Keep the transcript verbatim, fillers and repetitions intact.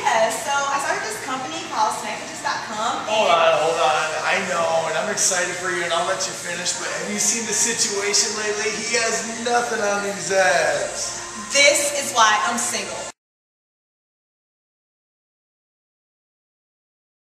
Yeah, so I started this company called smackages dot com. Hold on, hold on. I know, and I'm excited for you, and I'll let you finish, but have you seen the situation lately? He has nothing on these abs. This is why I'm single.